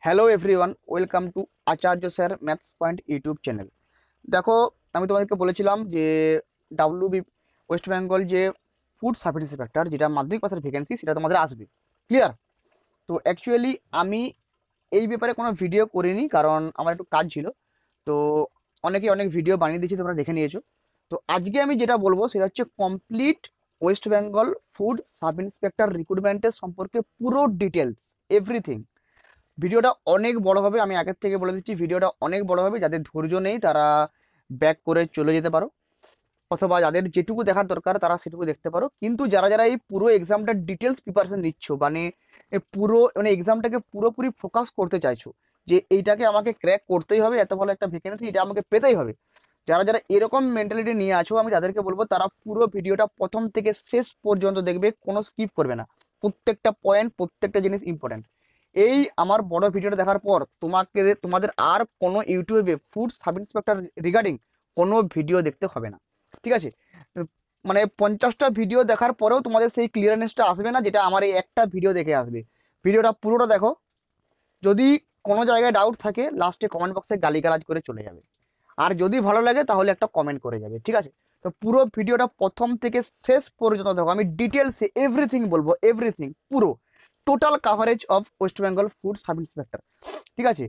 Hello everyone, welcome to Acharya sir maths point YouTube channel. দেখো, আমি তোমাদেরকে বলেছিলাম যে ডাব্লিউবি ওয়েস্ট বেঙ্গল যে ফুড সার্ভিস ইন্সপেক্টর, যেটা মাধ্যমিক পাশের ভ্যাকেন্সি, সেটা তোমাদের আসবে। ক্লিয়ার? তো অ্যাকচুয়ালি আমি এই ব্যাপারে কোনো ভিডিও করিনি, কারণ আমার একটু কাজ ছিল। তো অনেকে অনেক ভিডিও বানিয়ে দিয়েছি, তোমরা দেখে নিয়েছো। তো আজকে আমি যেটা বলবো সেটা হচ্ছে complete West Bengal food sub inspector রিক্রুটমেন্টের সম্পর্কে পুরো ডিটেলস, এভরিথিং। ভিডিওটা অনেক বড় হবে, আমি আগের থেকে বলে দিচ্ছি, ভিডিওটা অনেক বড় হবে। যাদের ধৈর্য নেই তারা ব্যাক করে চলে যেতে পারো, অথবা যাদের যেটুকু দেখার দরকার তারা সেটুকু দেখতে পারো। কিন্তু যারা যারা এই পুরো এক্সামটার ডিটেলস প্রিপারেশন নিচ্ছ, মানে পুরো মানে এক্সামটাকে পুরোপুরি ফোকাস করতে চাইছো, যে এইটাকে আমাকে ক্র্যাক করতেই হবে, এত ভালো একটা ভ্যাকেন্সি, এটা আমাকে পেতেই হবে, যারা যারা এরকম মেন্টালিটি নিয়ে আছো, আমি তাদেরকে বলবো তারা পুরো ভিডিওটা প্রথম থেকে শেষ পর্যন্ত দেখবে, কোনো স্কিপ করবে না। প্রত্যেকটা পয়েন্ট, প্রত্যেকটা জিনিস ইম্পর্টেন্ট। এই আমার বড় ভিডিওটা দেখার পর তোমাদের আর কোনো ইউটিউবে ফুড সাব ইন্সপেক্টর রিগার্ডিং কোনো ভিডিও দেখতে হবে না। ঠিক আছে? মানে 50টা ভিডিও দেখার পরেও তোমাদের সেই ক্লিয়ারনেসটা আসবে না, যেটা আমার এই একটা ভিডিও দেখে আসবে। ভিডিওটা পুরোটা দেখো। যদি কোনো জায়গায় ডাউট থাকে, লাস্টে কমেন্ট বক্সে গালিগালাজ করে চলে যাবে। আর যদি ভালো লাগে তাহলে একটা কমেন্ট করে যাবে, ঠিক আছে? তো পুরো ভিডিওটা প্রথম থেকে শেষ পর্যন্ত দেখো, আমি ডিটেলসে এভরিথিং বলবো, এভরিথিং, পুরো total coverage of West Bengal food sub inspector. ঠিক আছে?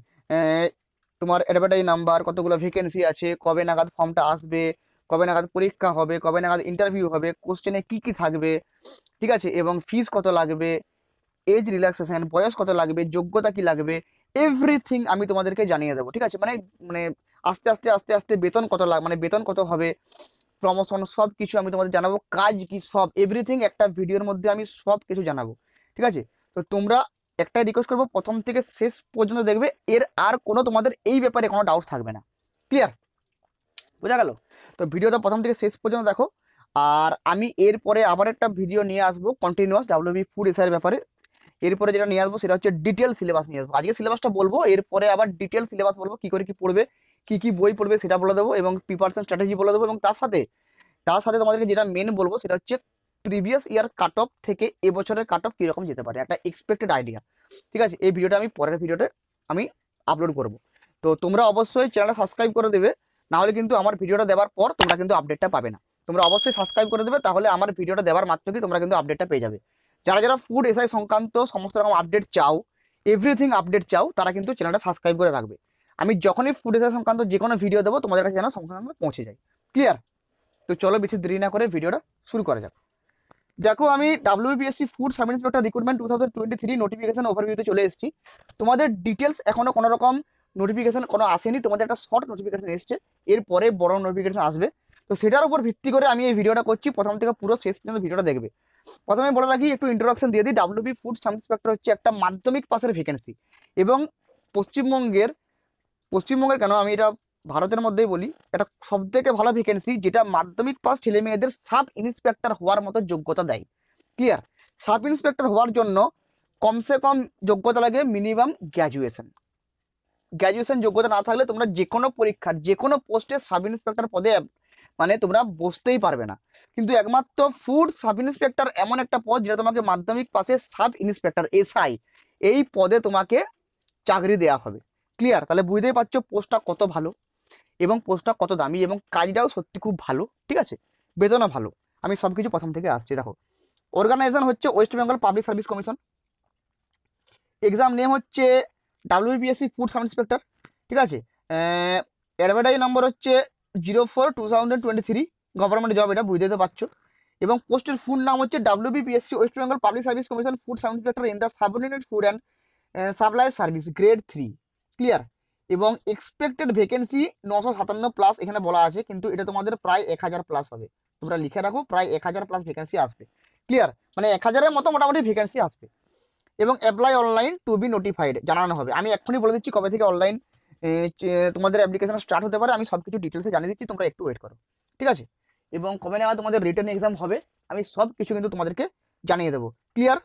তোমার অ্যাডভার্টাইজ নাম্বার, কতগুলো ভ্যাকেন্সি আছে, কবে নাগাদ ফর্মটা আসবে, কবে নাগাদ পরীক্ষা হবে, কবে নাগাদ ইন্টারভিউ হবে, কোশ্চেনে কি কি থাকবে, ঠিক আছে, এবং ফিস কত লাগবে, এজ রিল্যাক্সেশন, বয়স কত লাগবে, যোগ্যতা কি লাগবে, এভরিথিং আমি তোমাদেরকে জানিয়ে দেবো। ঠিক আছে? মানে মানে আস্তে আস্তে আস্তে আস্তে বেতন কত মানে বেতন কত হবে, প্রমোশন, সব কিছু আমি তোমাদের জানাবো, কাজ কি, সব এভরিথিং একটা ভিডিওর মধ্যে আমি সব কিছু জানাবো। ঠিক আছে? তো তোমরা একটাই রিকোয়েস্ট করবো, প্রথম থেকে শেষ পর্যন্ত দেখবে, এর আর কোনো তোমাদের এই ব্যাপারে কোনো ডাউট থাকবে না। ক্লিয়ার? বোঝা গেল? তো ভিডিওটা প্রথম থেকে শেষ পর্যন্ত দেখো। আর আমি এরপরে আবার একটা ভিডিও নিয়ে আসবো কন্টিনিউয়াস ডাব্লিউবি ফুড এসআই এর ব্যাপারে। এরপরে যেটা নিয়ে আসবো সেটা হচ্ছে ডিটেল সিলেবাস নিয়ে আসবো। আজকে সিলেবাসটা বলবো, এরপরে আবার ডিটেল সিলেবাস বলবো, কি করে কি পড়বে, কি কি বই পড়বে সেটা বলে দেবো, এবং প্রিপারেশন স্ট্র্যাটেজি বলে দেবো। এবং তার সাথে তোমাদেরকে যেটা মেন বলবো সেটা হচ্ছে প্রিভিয়াস ইয়ার কাট অফ থেকে এবছরের কাট অফ কিরকম যেতে পারে, একটা এক্সপেক্টেড আইডিয়া। ঠিক আছে? এই ভিডিওটা আমি পরের ভিডিওতে আমি আপলোড করব। তো তোমরা অবশ্যই চ্যানেলটা সাবস্ক্রাইব করে দেবে, না হলে কিন্তু আমার ভিডিওটা দেওয়ার পর তোমরা কিন্তু আপডেটটা পাবে না। তোমরা অবশ্যই সাবস্ক্রাইব করে দেবে, তাহলে আমার ভিডিওটা দেওয়ার মাত্রই তোমরা কিন্তু আপডেটটা পেয়ে যাবে। যারা যারা ফুড এসআই সংক্রান্ত সমস্ত রকম আপডেট চাও, এভরিথিং আপডেট চাও, তারা কিন্তু চ্যানেলটা সাবস্ক্রাইব করে রাখবে। আমি যখনই ফুড এসআই সংক্রান্ত যে কোনো ভিডিও দেবো, তোমাদের কাছে যেন সঙ্গে সঙ্গে পৌঁছে যায়। ক্লিয়ার? তো চলো বেশি দেরি না করে ভিডিওটা শুরু করা যাক। দেখো, আমি WBPSC food sub inspector recruitment 2023 notification ওভারভিউতে চলে এসেছি। তোমাদের ডিটেলস এখনো কোনো রকম নোটিফিকেশন কোনো আসেনি, তোমাদের একটা শর্ট নোটিফিকেশন এসেছে, এরপরে বড় নোটিফিকেশন আসবে। তো সেটার উপর ভিত্তি করে আমি এই ভিডিওটা করছি, প্রথম থেকে পুরো শেষ পর্যন্ত ভিডিওটা দেখবে। প্রথমে বলে রাখি, একটু ইন্ট্রোডাকশন দিয়ে দিই। ডাব্লিউবি ফুড সাব ইন্সপেক্টর হচ্ছে একটা মাধ্যমিক পাসের ভ্যাকেন্সি, এবং পশ্চিমবঙ্গের পশ্চিমবঙ্গের কেন, আমি এটা ভারতের মধ্যেই বলি, এটা সব থেকে ভালো ভ্যাকেন্সি যেটা মাধ্যমিক পাস ছেলে মেয়েদের সাব ইন্সপেক্টর হওয়ার মতো যোগ্যতা দেয়। ক্লিয়ার? সাব ইন্সপেক্টর হওয়ার জন্য কমসে কম যোগ্যতা লাগে মিনিমাম গ্র্যাজুয়েশন। গ্র্যাজুয়েশন যোগ্যতা না থাকলে তোমরা যে কোনো পরীক্ষার যে কোনো পোস্টে সাব ইন্সপেক্টর পদে মানে তোমরা বসতেই পারবে না। কিন্তু একমাত্র ফুড সাব ইন্সপেক্টর এমন একটা পদ যেটা তোমাকে মাধ্যমিক পাশে সাব ইন্সপেক্টর এসআই, এই পদে তোমাকে চাকরি দেওয়া হবে। ক্লিয়ার? তাহলে বুঝতেই পারছো পোস্টটা কত ভালো, এবং পোস্টটা কত দামি, এবং কাজটাও সত্যি খুব ভালো। ঠিক আছে? বেতনও ভালো। আমি সবকিছু প্রথম থেকে আসছি, দেখো। অর্গানাইজেশন হচ্ছে West Bengal public service commission. Exam name হচ্ছে ডাব্লিউবিপিএসসি ফুড সাব ইন্সপেক্টর। ঠিক আছে? অ্যাডভার্টাইজ নম্বর হচ্ছে 04/2023। গভর্নমেন্ট জব, এটা বুঝতে তো পারছো। এবং পোস্টের ফুল নাম হচ্ছে WBPSC West Bengal public service commission food sub inspector in the subordinate food and supply service grade 3। Clear? এবং এক্সপেক্টেড ভ্যাকেন্সি 957 প্লাস এখানে বলা আছে, কিন্তু এটা তোমাদের প্রায় 1000 প্লাস হবে। তোমরা লিখে রাখো, প্রায় 1000 প্লাস ভ্যাকেন্সি আসবে। ক্লিয়ার? মানে 1000-এর মতো মোটামুটি ভ্যাকেন্সি আসবে। এবং apply online to be notified জানানো হবে। আমি এক্ষুনি বলে দিচ্ছি কবে থেকে অনলাইন তোমাদের অ্যাপ্লিকেশন স্টার্ট হতে পারে, আমি সবকিছু ডিটেলসে জানিয়ে দিচ্ছি, তোমরা একটু ওয়েট করো। ঠিক আছে? এবং কবে নাগাদ তোমাদের রিটেন এক্সাম হবে, আমি সব কিছু কিন্তু তোমাদেরকে জানিয়ে দেবো। ক্লিয়ার?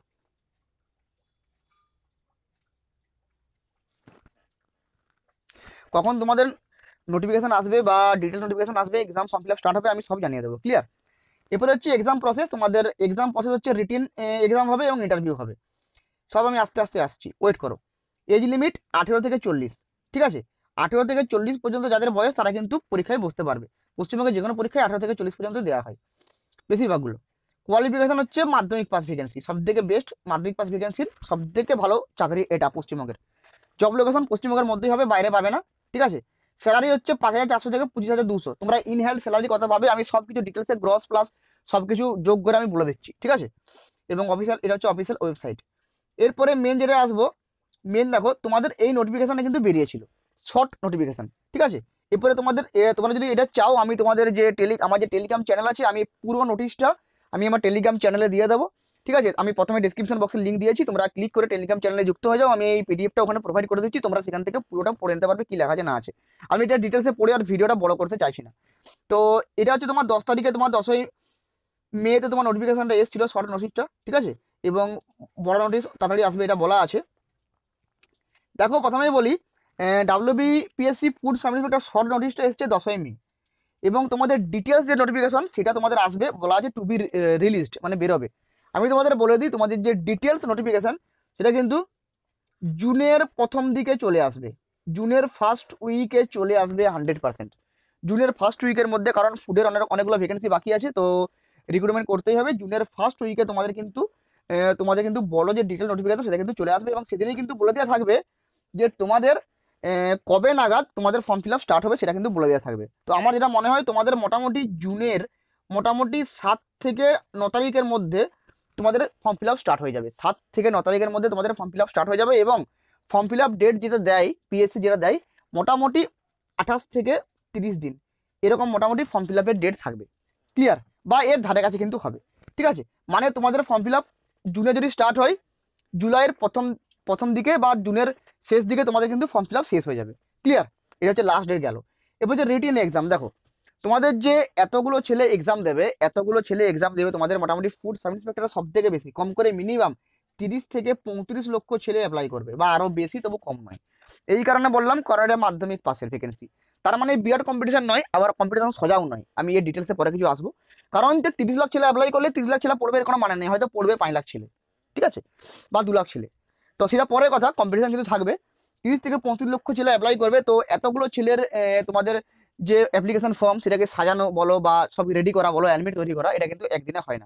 কখন তোমাদের নোটিফিকেশন আসবে বা ডিটেল নোটিফিকেশন আসবে, exam form fill up start হবে, আমি সব জানিয়ে দেবো। ক্লিয়ার? এরপরে হচ্ছে এক্সাম প্রসেস। তোমাদের এক্সাম প্রসেস হচ্ছে রিটেন এক্সাম হবে এবং ইন্টারভিউ হবে। সব আমি আস্তে আস্তে আসছি, ওয়েট করো। এজ লিমিট 18 থেকে 40, ঠিক আছে। 18 থেকে 40 পর্যন্ত যাদের বয়স তারা কিন্তু পরীক্ষায় বসতে পারবে। পশ্চিমবঙ্গে যে কোনো পরীক্ষায় 18 থেকে 40 পর্যন্ত দেওয়া হয় বেশিরভাগগুলো। কোয়ালিফিকেশন হচ্ছে মাধ্যমিক পাস ভ্যাকেন্সি, সব থেকে বেস্ট। মাধ্যমিক পাস ভ্যাকেন্সির সব থেকে ভালো চাকরি এটা পশ্চিমবঙ্গের। জব লোকেশন পশ্চিমবঙ্গের মধ্যেই হবে, বাইরে পাবে না, ঠিক আছে। স্যালারি হচ্ছে 5,400 থেকে 25,200। তোমরা ইন হ্যান্ড স্যালারি কত পাবে আমি সবকিছু ডিটেলসে গ্রস প্লাস সবকিছু যোগ করে আমি বলে দিচ্ছি, ঠিক আছে। এবং অফিসিয়াল, এটা হচ্ছে অফিসিয়াল ওয়েবসাইট। এরপরে মেন যেটা আসবো, মেন দেখো তোমাদের এই নোটিফিকেশনটা কিন্তু বেরিয়েছিল, শর্ট নোটিফিকেশন, ঠিক আছে। এরপরে তোমরা যদি এটা চাও, আমি তোমাদের যে আমার যে টেলিগ্রাম চ্যানেল আছে, আমি পুরো নোটিশটা আমি আমার টেলিগ্রাম চ্যানেলে দিয়ে দেবো, ঠিক আছে। আমি প্রথমে ডিসক্রিপশন বক্সে লিঙ্ক দিয়েছি, তোমরা ক্লিক করে টেলিগ্রাম চ্যানেলে যুক্ত হয়ে যাও। আমি এই পিডিএফটা ওখানে প্রোভাইড করে দিচ্ছি, তোমরা সেখান থেকে পুরোটা পড়ে নিতে পারবে কি লেখা আছে না আছে। আমি এটা ডিটেলসে পড়ে আর ভিডিওটা বড় করতে চাইছি না। তো এটা হচ্ছে তোমার 10 তারিখে, তোমার 10ই মেতে তোমার নোটিফিকেশনটা এসেছিল, শর্ট নোটিশটা, ঠিক আছে। এবং বড় নোটিশ তাড়াতাড়ি আসবে এটা বলা আছে। দেখো প্রথমেই বলি, WBPSC food sub inspector short নোটিশটা এসছে 10ই মে, এবং তোমাদের ডিটেলস যে নোটিফিকেশন সেটা তোমাদের আসবে, বলা আছে টু বি রিলিজড, মানে বেরোবে। আমি তোমাদের বলে দিই, তোমাদের যে ডিটেলস নোটিফিকেশন সেটা কিন্তু জুনের প্রথম দিকে চলে আসবে, জুনের ফার্স্ট উইকে চলে আসবে 100%। জুনের ফার্স্ট উইকের মধ্যে, কারণ ফুডের অনেকগুলো ভ্যাকেন্সি বাকি আছে, তো রিক্রুটমেন্ট করতেই হবে। জুনের ফার্স্ট উইকে তোমাদের কিন্তু বড় যে ডিটেল নোটিফিকেশন সেটা কিন্তু চলে আসবে, এবং সেদিনই কিন্তু বলে দেওয়া থাকবে যে তোমাদের কবে নাগাদ তোমাদের ফর্ম ফিল আপ স্টার্ট হবে, সেটা কিন্তু বলে দেওয়া থাকবে। তো আমার যেটা মনে হয়, তোমাদের মোটামুটি জুনের মোটামুটি 7 থেকে 9 তারিখের মধ্যে তোমাদের ফর্ম ফিল আপ স্টার্ট হয়ে যাবে। 7 থেকে 9 তারিখের মধ্যে তোমাদের ফর্ম ফিল আপ স্টার্ট হয়ে যাবে, এবং ফর্ম ফিল আপ ডেট যেটা দেয় পিএসসি, যেটা দেয় মোটামুটি 28 থেকে 30 দিন, এরকম মোটামুটি ফর্ম ফিল আপের ডেট থাকবে, ক্লিয়ার, বা এর ধারে কাছে কিন্তু হবে, ঠিক আছে। মানে তোমাদের ফর্ম ফিল আপ জুনে যদি স্টার্ট হয়, জুলাইয়ের প্রথম প্রথম দিকে বা জুনের শেষ দিকে তোমাদের কিন্তু ফর্ম ফিল আপ শেষ হয়ে যাবে, ক্লিয়ার। এটা হচ্ছে লাস্ট ডেট গেল। এবার যে রিটেন এক্সাম, দেখো তোমাদের যে এতগুলো ছেলে এক্সাম দেবে তোমাদের মোটামুটি ফুড সাব ইন্সপেক্টর সব থেকে বেশি, কম করে মিনিমাম 30 থেকে 35 লক্ষ ছেলে অ্যাপ্লাই করবে, বা আরো বেশি, তবু কম নয়। এই কারণে বললাম করাটা মাধ্যমিক পাসের ভ্যাকেন্সি। তার মানে বিরাট কম্পিটিশন নয়, আবার কম্পিটিশন সোজাও নয়, আমি এই ডিটেলসে পরে কিছু আসবো। কারণ যে 30 লাখ ছেলে অ্যাপ্লাই করলে 30 লাখ ছেলে পড়বে এর কোনো মানে নেই, হয়তো পড়বে 5 লাখ ছেলে, ঠিক আছে, বা 2 লাখ ছেলে। তো সেটা পরের কথা, কম্পিটিশন কিন্তু থাকবে। 30 থেকে 35 লক্ষ ছেলে অ্যাপ্লাই করবে, তো এতগুলো ছেলের তোমাদের যে অ্যাপ্লিকেশন ফর্ম সেটাকে সাজানো বলো বা সব রেডি করা বলো, অ্যাডমিট তৈরি করা, এটা কিন্তু একদিনে হয় না।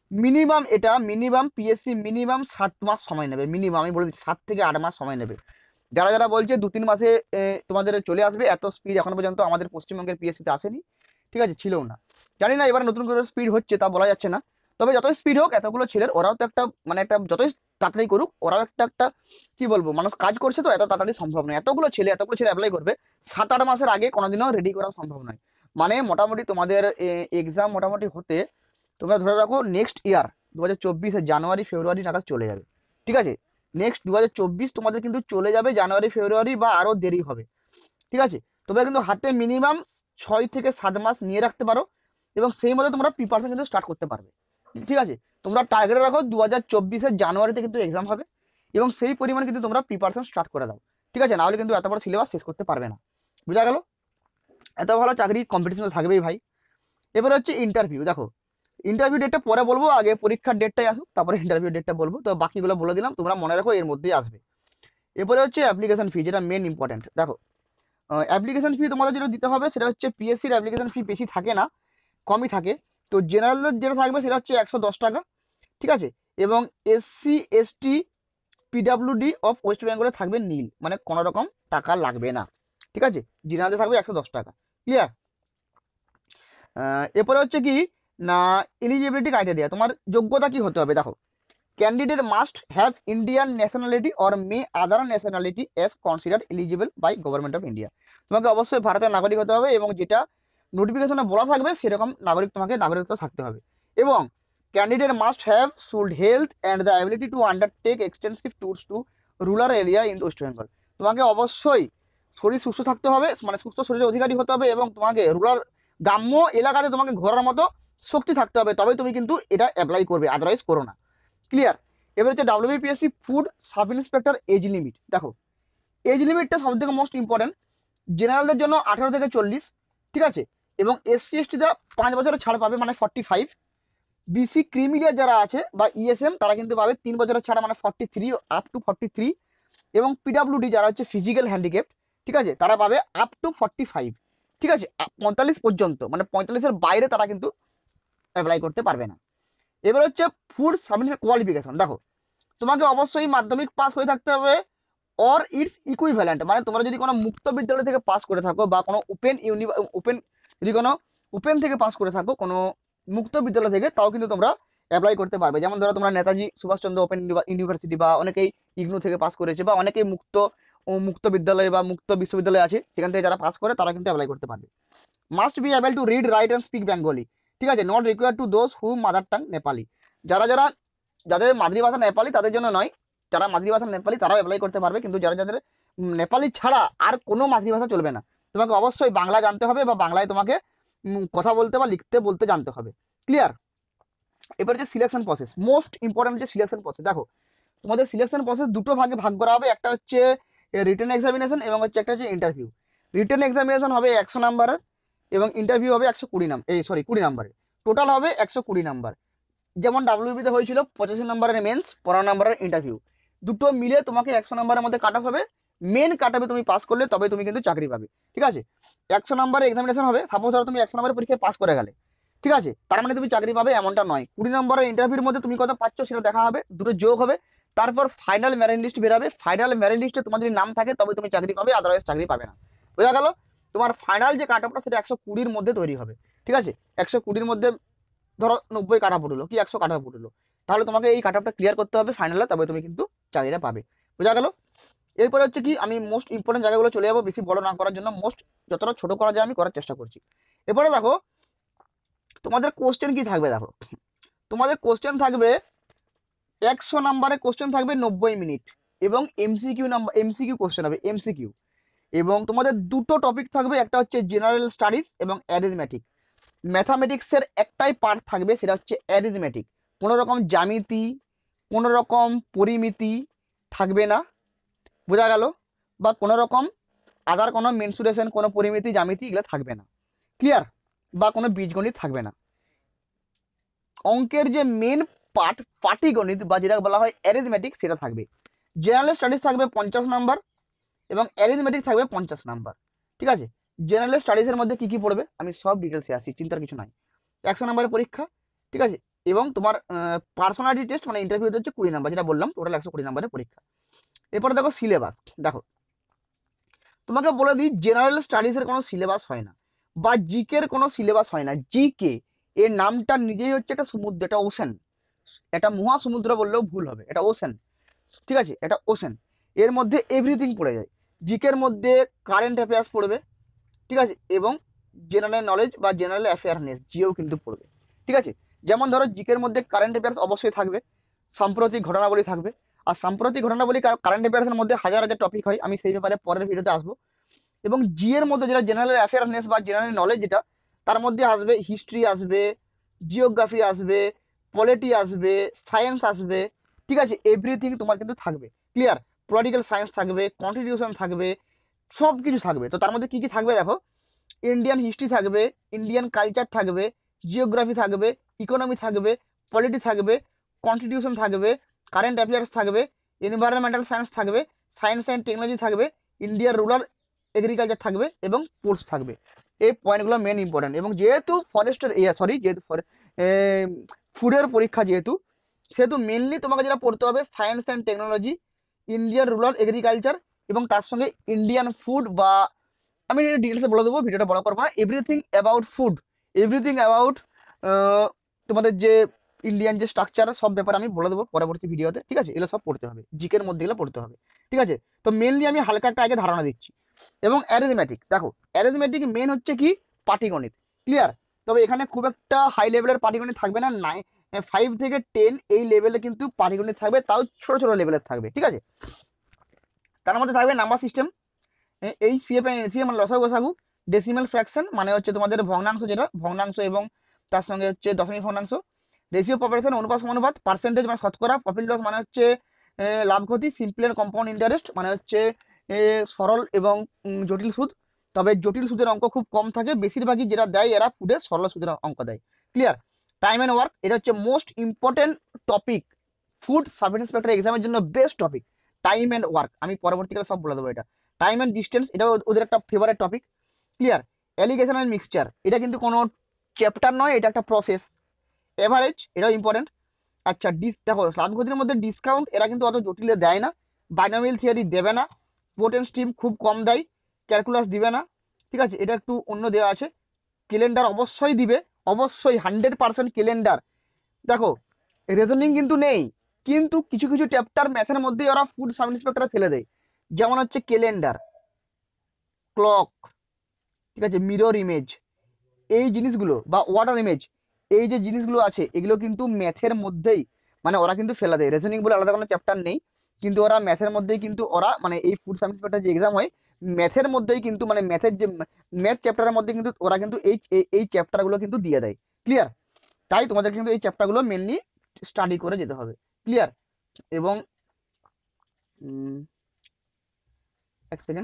মিনিমাম পিএসসি মিনিমাম 7 মাস সময় নেবে, মিনিমাম আমি বলে দিচ্ছি 7 থেকে 8 মাস সময় নেবে। যারা যারা বলছে 2-3 মাসে তোমাদের চলে আসবে, এত স্পিড এখনো পর্যন্ত আমাদের পশ্চিমবঙ্গের পিএসসিতে আসেনি, ঠিক আছে, ছিলও না। জানি না এবার নতুন করে স্পিড হচ্ছে, তা বলা যাচ্ছে না। তবে যতই স্পিড হোক, এতগুলো ছেলের ওরাও তো একটা, মানে একটা যতই তাড়াতাড়ি করুক, ওরাও একটা একটা কি বলবো, মানুষ কাজ করছে, তো এত তাড়াতাড়ি সম্ভব নয়। এতগুলো ছেলে অ্যাপ্লাই করবে, 7-8 মাসের আগে কোনোদিনও রেডি করা সম্ভব নয়। মানে মোটামুটি তোমাদের এক্সাম মোটামুটি হতে, তোমরা ধরে রাখো নেক্সট ইয়ার 2024-এর জানুয়ারি ফেব্রুয়ারি নাগাদ চলে যাবে, ঠিক আছে। নেক্সট 2024 তোমাদের কিন্তু চলে যাবে জানুয়ারি ফেব্রুয়ারি, বা আরো দেরি হবে, ঠিক আছে। তোমরা কিন্তু হাতে মিনিমাম 6 থেকে 7 মাস নিয়ে রাখতে পারো, এবং সেই মতো তোমরা প্রিপারেশন কিন্তু স্টার্ট করতে পারবে, ঠিক আছে। তোমরা টার্গেট রাখো 2024-এর জানুয়ারিতে কিন্তু এক্সাম হবে, এবং সেই পরিমাণ কিন্তু তোমরা প্রিপারেশন স্টার্ট করে দাও, ঠিক আছে। নাহলে কিন্তু এত বড় সিলেবাস শেষ করতে পারবে না, বুঝা গেল। এত ভালো চাকরি কম্পিটিশন থাকবেই ভাই। এবার হচ্ছে ইন্টারভিউ। দেখো ইন্টারভিউ ডেটটা পরে বলবো, আগে পরীক্ষার ডেটটাই আসুক, তারপরে ইন্টারভিউ ডেটটা বলবো। তো বাকিগুলো বলে দিলাম, তোমরা মনে রাখো এর মধ্যেই আসবে। এরপরে হচ্ছে অ্যাপ্লিকেশন ফি, যেটা মেন ইম্পর্টেন্ট। দেখো অ্যাপ্লিকেশন ফি তোমাদের যেটা দিতে হবে সেটা হচ্ছে, পিএসসির অ্যাপ্লিকেশন ফি বেশি থাকে না, কমই থাকে। তো জেনারেলের যেটা থাকবে সেটা হচ্ছে 110 টাকা, ঠিক আছে। এবং SC ST PWD অফ ওয়েস্ট বেঙ্গলে থাকবে নীল, মানে কোনো রকম টাকা লাগবে না, ঠিক আছে। জেনারেলে থাকবে 110 টাকা, ক্লিয়ার। এরপরে হচ্ছে কি না, এলিজিবিলিটি ক্রাইটেরিয়া, তোমার যোগ্যতা কি হতে হবে। দেখো candidate must have Indian nationality or may other nationality as considered eligible by government of India. তোমাকে অবশ্যই ভারতের নাগরিক হতে হবে, এবং যেটা নোটিফিকেশনে বলা থাকবে সেরকম নাগরিকত্ব থাকতে হবে। এবং candidate must have should health and the ability to undertake extensive tours to rural area in West Bengal. তোমাকে অবশ্যই শরীর সুস্থ থাকতে হবে, মানে সুস্থ শরীরের অধিকারী হতে হবে, এবং তোমাকে গ্রাম্য এলাকাতে তোমাকে ঘোরার মতো শক্তি থাকতে হবে, তবেই তুমি কিন্তু এটা অ্যাপ্লাই করবে, আদারওয়াইজ করো না, ক্লিয়ার। এবার হচ্ছে WBPSC food sub inspector age limit. দেখো এজ লিমিটটা সব থেকে মোস্ট ইম্পর্টেন্ট। জেনারেলদের জন্য 18 থেকে 40, ঠিক আছে। এবং SC ST-তে 5 বছরের ছাড় পাবে, মানে 45। BC ক্রিমিলিয়ার যারা আছে বা ESM, তারা কিন্তু পাবে 3 বছরের ছাড়, মানে 43 আপ টু 43। এবং পিডাব্লিউডি যারা হচ্ছে ফিজিক্যাল হ্যান্ডিক্যাপ, ঠিক আছে, তারা পাবে আপ টু 45, ঠিক আছে, 45 পর্যন্ত, মানে 45-এর বাইরে তারা কিন্তু অ্যাপ্লাই করতে পারবে না। এবার হচ্ছে ফুড সার্ভিস কোয়ালিফিকেশন। দেখো, তোমাকে অবশ্যই মাধ্যমিক পাস হয়ে থাকতে হবে অর ইটস ইকুইভ্যালেন্ট, মানে তোমরা যদি কোনো মুক্ত বিদ্যালয় থেকে পাস করে থাকো বা কোনো ওপেন যদি কোনো ওপেন থেকে পাস করে থাকো কোনো মুক্ত বিদ্যালয় থেকে, তাও কিন্তু তোমরা অ্যাপ্লাই করতে পারবে। যেমন ধরো তোমরা নেতাজি সুভাষচন্দ্র ওপেন ইউনিভার্সিটি, বা অনেকেই ইগনু থেকে পাস করেছে, বা অনেকেই মুক্ত বিদ্যালয় বা মুক্ত বিশ্ববিদ্যালয় আছে, সেখান থেকে যারা পাস করে তারা কিন্তু অ্যাপ্লাই করতে পারবে। Must be able to read write and speak Bengali, ঠিক আছে, not required to those who mother tongue Nepali. যারা যারা যাদের মাতৃভাষা নেপালি তাদের জন্য নয়, যারা মাতৃভাষা নেপালি তারাও অ্যাপ্লাই করতে পারবে, কিন্তু যারা যাদের নেপালি ছাড়া আর কোনো মাতৃভাষা চলবে না। তোমাকে অবশ্যই বাংলা জানতে হবে বা বাংলায় তোমাকে কথা বলতে বা লিখতে বলতে জানতে হবে। ক্লিয়ার? এবার যে সিলেকশন প্রসেস, মোস্ট ইম্পর্টেন্ট যে সিলেকশন প্রসেস, দেখো তোমাদের সিলেকশন প্রসেস দুটো ভাগে ভাগ করা হবে, একটা হচ্ছে রিটেন এক্সামিনেশন এবং হচ্ছে একটা হচ্ছে ইন্টারভিউ। রিটেন এক্সামিনেশন হবে 100 নাম্বারের এবং ইন্টারভিউ হবে 120 20 নাম্বারের, টোটাল হবে 120 নাম্বার। যেমন ডাব্লিউবিতে হয়েছিল 85 নাম্বারের মেন্স, 15 নাম্বারের ইন্টারভিউ, দুটো মিলে তোমাকে 100 নাম্বারের মধ্যে কাট অফ হবে। মেন কাট অফে তুমি পাস করলে তবে তুমি কিন্তু চাকরি পাবে, ঠিক আছে। 100 নাম্বারের এক্সামিনেশন হবে, সাপোজ ধরো তুমি 100 নাম্বারের পরীক্ষায় পাস করে গেলে, ঠিক আছে, তার মানে তুমি চাকরি পাবে এমনটা নয়। 20 নম্বরের ইন্টারভিউর মধ্যে তুমি কত পাচ্ছ সেটা দেখা হবে, দুটো যোগ হবে, তারপর ফাইনাল মেরিট লিস্ট বেরাবে। ফাইনাল মেরিট লিস্টে তোমার যদি নাম থাকে তবে তুমি চাকরি পাবে, আদারওয়াইজ চাকরি পাবে না। বোঝা গেল? তোমার ফাইনাল যে কাট অফটা সেটা 120-র মধ্যে তৈরি হবে, ঠিক আছে। 120-র মধ্যে ধরো 90 কাট অফ উঠলো কি 100 কাট অফ উঠলো, তাহলে তোমাকে এই কাট অফটা ক্লিয়ার করতে হবে ফাইনালে, তবে তুমি কিন্তু চাকরিটা পাবে। বোঝা গেল? এরপরে হচ্ছে কি, আমি মোস্ট ইম্পর্টেন্ট জায়গাগুলো চলে যাবো, বেশি বড় না করার জন্য মোস্ট যতটা ছোট করা যায় আমি করার চেষ্টা করছি। এরপরে দেখো তোমাদের কোশ্চেন কি থাকবে। দেখো তোমাদের কোশ্চেন থাকবে 100 নাম্বারের কোশ্চেন থাকবে 90 মিনিট, এবং এমসিকিউ কোশ্চেন হবে, এমসিকিউ। এবং তোমাদের দুটো টপিক থাকবে, একটা হচ্ছে জেনারেল স্টাডিজ এবং অ্যারিথমেটিক। ম্যাথামেটিক্সের একটাই পার্ট থাকবে, সেটা হচ্ছে অ্যারিথমেটিক। কোনো রকম জ্যামিতি, কোনো রকম পরিমিতি থাকবে না, বোঝা গেল, বা কোনো রকম আদার কোনো মেনসুরেশন, কোনো পরিমিতি জ্যামিতি এগুলো থাকবে না। ক্লিয়ার? বা কোনো বীজগণিত থাকবে না। অঙ্কের যে মেন পাটিগণিত বা যেটা বলা হয় অ্যারিথমেটিক, সেটা থাকবে। জেনারেল স্টাডিজ থাকবে 50 নাম্বার এবং অ্যারিথমেটিক থাকবে 50 নাম্বার, ঠিক আছে। জেনারেল স্টাডিজের মধ্যে কি কি পড়বে আমি সব ডিটেলসে আসছি, চিন্তার কিছু নাই। 100 নাম্বারের পরীক্ষা, ঠিক আছে, এবং তোমার পার্সোনালিটি টেস্ট মানে ইন্টারভিউতে হচ্ছে 20 নাম্বার, যেটা বললাম টোটাল 120 নাম্বারের পরীক্ষা। এরপরে দেখো সিলেবাস। দেখো তোমাকে বলে দিই, জেনারেল স্টাডিজের কোনো সিলেবাস হয় না, বা জিকের কোনো সিলেবাস হয় না। জিকে এর নামটা নিজেই হচ্ছে একটা সমুদ্র, এটা ওশেন, এটা মহাসমুদ্র বললেও ভুল হবে, এটা ওশেন, ঠিক আছে, এটা ওশেন। এর মধ্যে এভরিথিং পড়ে যায়। জিকের মধ্যে কারেন্ট অ্যাফেয়ার্স পড়বে, ঠিক আছে, এবং জেনারেল নলেজ বা জেনারেল অ্যাফেয়ারনেস জিও কিন্তু পড়বে, ঠিক আছে। যেমন ধরো জিকের মধ্যে কারেন্ট অ্যাফেয়ার্স অবশ্যই থাকবে, সাম্প্রতিক ঘটনাবলী থাকবে। আর সাম্প্রতিক ঘটনাবলী কারেন্ট অ্যাফেয়ার্সের মধ্যে হাজার হাজার টপিক হয়, আমি সেই ব্যাপারে পরের ভিডিওতে আসবো। এবং জি এর মধ্যে যেটা জেনারেল অ্যাফেয়ারনেস বা জেনারেল নলেজ, যেটা তার মধ্যে আসবে হিস্ট্রি আসবে, জিওগ্রাফি আসবে, পলিটি আসবে, সায়েন্স আসবে, ঠিক আছে, এভরিথিং তোমার কিন্তু থাকবে। ক্লিয়ার? পলিটিক্যাল সায়েন্স থাকবে, কনস্টিটিউশন থাকবে, সব কিছু থাকবে। তো তার মধ্যে কি কি থাকবে দেখো, ইন্ডিয়ান হিস্ট্রি থাকবে, ইন্ডিয়ান কালচার থাকবে, জিওগ্রাফি থাকবে, ইকোনমি থাকবে, পলিটি থাকবে, কনস্টিটিউশন থাকবে, কারেন্ট অ্যাফেয়ার্স থাকবে, এনভায়রনমেন্টাল সায়েন্স থাকবে, সায়েন্স অ্যান্ড টেকনোলজি থাকবে, ইন্ডিয়ার রুরাল এগ্রিকালচার থাকবে এবং পোর্টস থাকবে। এই পয়েন্টগুলো মেন ইম্পর্টেন্ট। এবং যেহেতু ফরেস্টের যেহেতু ফুডের পরীক্ষা, সেহেতু মেনলি তোমাকে যেটা পড়তে হবে science and technology, Indian rural agriculture, এবং তার সঙ্গে ইন্ডিয়ান ফুড, বা আমি ডিটেলসে বলে দেবো, ভিডিওটা বড় করবো না। Everything about food, everything about তোমাদের যে ইন্ডিয়ান যে স্ট্রাকচার, সব ব্যাপারে আমি বলে দেবো পরবর্তী ভিডিওতে, ঠিক আছে। এগুলো সব পড়তে হবে, জিকের মধ্যে এগুলো পড়তে হবে, ঠিক আছে। তো মেনলি আমি হালকা একটা আগে ধারণা দিচ্ছি। এবং অ্যারিথমেটিক, দেখো অ্যারিথমেটিক মেন হচ্ছে কি পাটিগণিত, ক্লিয়ার। তবে এখানে খুব একটা হাই লেভেলের পাটিগণিত থাকবে না, 5 থেকে 10 এই লেভেলে কিন্তু পাটিগণিত থাকবে, তাও ছোট ছোট লেভেলের থাকবে, ঠিক আছে। তার মধ্যে থাকবে নাম্বার সিস্টেম, এই সিএফ মানে লসাগু গসাগু, ডেসিমাল ফ্র্যাকশন মানে হচ্ছে তোমাদের ভগ্নাংশ, যেটা ভগ্নাংশ এবং তার সঙ্গে হচ্ছে দশমিক ভগ্নাংশ, রেশিও প্রপারেশন অনুপাত সমানুপাত, পার্সেন্টেজ মানে শতকরা, প্রফিট লস মানে হচ্ছে লাভ ক্ষতি, সিম্পল এন্ড কম্পাউন্ড ইন্টারেস্ট মানে হচ্ছে সরল এবং জটিল সুদ। তবে জটিল সুদের অঙ্ক খুব কম থাকে, বেশিরভাগই যেটা দেয় এরা ফুডে সরল সুদের অঙ্ক দেয়। ক্লিয়ার? টাইম এন্ড ওয়ার্ক, এটা হচ্ছে most important topic, food sub inspector এক্সামের জন্য best topic. Time and work, আমি পরবর্তীকালে সব বলে দেবো। এটা টাইম অ্যান্ড ডিস্টেন্স, এটা ওদের একটা favourite topic. Clear. Alligation and mixture, এটা কিন্তু কোনো চ্যাপ্টার নয়, এটা একটা প্রসেস। এভারেজ, এটাও ইম্পর্টেন্ট। আচ্ছা, দেখো সাবগতির মধ্যে ডিসকাউন্ট এরা কিন্তু অত জটিলে দেয় না, বাইনোমিয়াল থিওরি দেবে না, পোর্টেন্ট স্ট্রিম খুব কম দেয়, ক্যালকুলাস দিবে না। ঠিক আছে, এটা একটু অন্য দেওয়া আছে। ক্যালেন্ডার অবশ্যই দিবে, অবশ্যই 100% ক্যালেন্ডার। দেখো রিজনিং কিন্তু নেই, কিন্তু কিছু কিছু চ্যাপ্টার ম্যাথের মধ্যেই ওরা ফুড সাব ইন্সপেক্টর ফেলে দেয়, যেমন হচ্ছে ক্যালেন্ডার, ক্লক, ঠিক আছে, মিরর ইমেজ, এই জিনিসগুলো বা ওয়াটার ইমেজ, এই যে জিনিসগুলো আছে এগুলো কিন্তু ম্যাথের মধ্যেই মানে ওরা কিন্তু ফেলা দেয়। রিজনিং বলে আলাদা কোনো চ্যাপ্টার নেই, কিন্তু ওরা ম্যাথের মধ্যেই কিন্তু ওরা মানে এই ফুড সাব ইন্সপেক্টর যে এক্সাম হয় ম্যাথের মধ্যেই কিন্তু মানে ম্যাথের যে ম্যাথ চ্যাপ্টারের মধ্যে কিন্তু ওরা কিন্তু এই চ্যাপ্টারগুলো কিন্তু দিয়ে দেয়। ক্লিয়ার। তাই তোমাদের কিন্তু এই চ্যাপ্টারগুলো মেনলি স্টাডি করে যেতে হবে। ক্লিয়ার। এবং এক সেকেন্ড,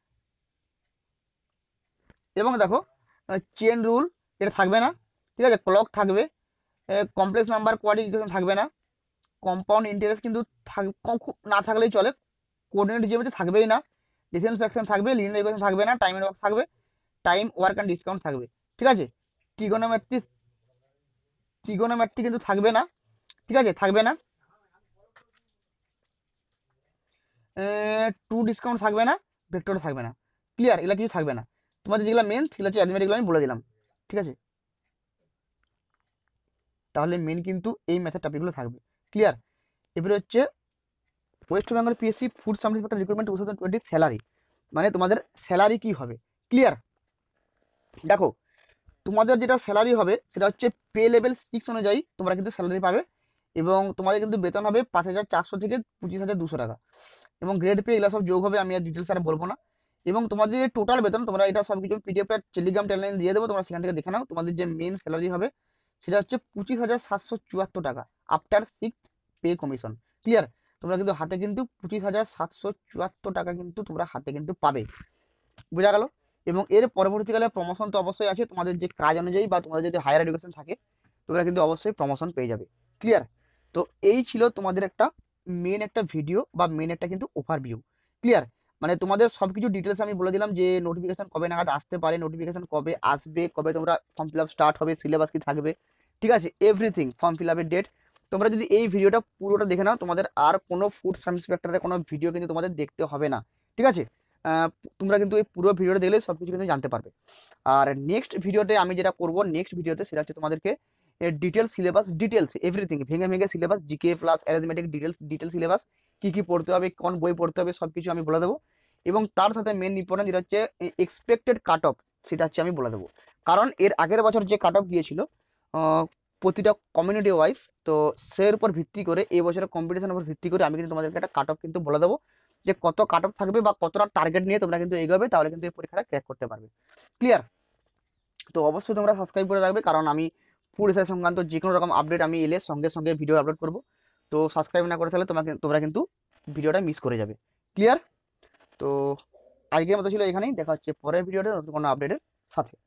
এবং দেখো চেন রুল এটা থাকবে না, ঠিক আছে, ক্লক থাকবে, কমপ্লেক্স নাম্বার কোয়াড্রিক থাকবে না, কম্পাউন্ড ইন্টারেস্ট কিন্তু না থাকলেই চলে, কোঅর্ডিনেট জিওমেট্রি থাকবেই না, ডিসটেন্স ফ্র্যাকশন থাকবে, লিনিয়ার ইকুয়েশন থাকবে না, টাইম এন্ড ওয়ার্ক থাকবে, টাইম ওয়ার্ক অ্যান্ড ডিসকাউন্ট থাকবে। ঠিক আছে, ট্রিগোনোমেট্রি, ট্রিগোনোমেট্রি কিন্তু থাকবে না, ঠিক আছে, থাকবে না, টু ডিসকাউন্ট থাকবে না, ভেক্টর থাকবে না। ক্লিয়ার, এগুলো কিছু থাকবে না। তোমাদের যেগুলো মেন সেগুলো হচ্ছে অ্যারিথমেটিক, আমি বলে দিলাম। ঠিক আছে, তাহলে মেন কিন্তু এই ম্যাথের টপিকগুলো থাকবে। ক্লিয়ার। এবারে হচ্ছে West Bengal PSC food supply inspector recruitment 2020 salary, মানে তোমাদের স্যালারি কি হবে। ক্লিয়ার। দেখো তোমাদের যেটা স্যালারি হবে সেটা হচ্ছে পে লেভেল 6 অনুযায়ী তোমরা কিন্তু স্যালারি পাবে, এবং তোমাদের কিন্তু বেতন হবে 5,400 থেকে 25,200 টাকা, এবং গ্রেড পে এগুলো সব যোগ হবে, আমি আর ডিটেলস আর বলবো না। এবং তোমাদের যে টোটাল বেতন, তোমরা এটা সব কিছু পিডিএফ টেলিগ্রাম টেলিগ্রাম দিয়ে দেবো, তোমরা সেখান থেকে দেখে নাও। তোমাদের যে মেন স্যালারি হবে সেটা হচ্ছে 25,774 টাকা আফটার 6 পে কমিশন। ক্লিয়ার। তোমরা কিন্তু হাতে কিন্তু 25,774 টাকা কিন্তু তোমরা হাতে কিন্তু পাবে। বোঝা গেল। এবং এর পরবর্তীকালে প্রমোশন তো অবশ্যই আছে, তোমাদের যে কাজ অনুযায়ী বা তোমাদের যদি হায়ার এডুকেশন থাকে তোমরা কিন্তু অবশ্যই প্রমোশন পেয়ে যাবে। ক্লিয়ার। তো এই ছিল তোমাদের একটা মেন একটা ভিডিও বা মেন একটা কিন্তু ওভারভিউ। ক্লিয়ার। মানে তোমাদের সবকিছু ডিটেলস আমি বলে দিলাম, যে নোটিফিকেশন কবে নাগাদ আসতে পারে, নোটিফিকেশন কবে আসবে, কবে তোমরা ফর্ম ফিল আপ স্টার্ট হবে, সিলেবাস কি থাকবে, ঠিক আছে, এভরিথিং, ফর্ম ফিল আপের ডেট। তোমরা যদি এই ভিডিওটা পুরোটা দেখে নাও, তোমাদের আর কোনো ফুড সার্ভিস সেক্টরের কোনো ভিডিও কিন্তু তোমাদের দেখতে হবে না। ঠিক আছে, আহ, তোমরা কিন্তু এই পুরো ভিডিওটা দেখলে সবকিছু কিন্তু জানতে পারবে। আর নেক্সট ভিডিওতে আমি যেটা করব, নেক্সট ভিডিওতে সেটা হচ্ছে তোমাদেরকে ডিটেলস সিলেবাস, ডিটেলস এভরিথিং ভেঙে ভেঙে syllabus, GK plus arithmetic details syllabus, কি কি পড়তে হবে, কোন বই পড়তে হবে, সবকিছু আমি বলে দেবো। এবং তার সাথে মেন ইম্পর্টেন্ট যেটা হচ্ছে এক্সপেক্টেড কাট অফ, সেটা হচ্ছে আমি বলে দেবো। কারণ এর আগের বছর যে কাট অফ গিয়েছিল প্রতিটা কমিউনিটি ওয়াইজ, তো সের উপর ভিত্তি করে এই বছরের কম্পিটিশনের উপর ভিত্তি করে আমি কিন্তু তোমাদেরকে একটা কাট অফ কিন্তু বলে দেবো, যে কত কাট অফ থাকবে বা কতটা টার্গেট নিয়ে তোমরা কিন্তু এগোবে, তাহলে কিন্তু এই পরীক্ষাটা ক্র্যাক করতে পারবে। ক্লিয়ার। তো অবশ্যই তোমরা সাবস্ক্রাইব করে রাখবে, কারণ আমি ফুড এসআই সংক্রান্ত যে কোনো রকম আপডেট আমি এলে সঙ্গে সঙ্গে ভিডিও আপলোড করব। তো সাবস্ক্রাইব না করে তাহলে তোমরা কিন্তু ভিডিওটা মিস করে যাবে। ক্লিয়ার। তো আজকের মতো ছিল এখানেই, দেখা হচ্ছে পরের ভিডিওতে নতুন কোনো আপডেটের সাথে।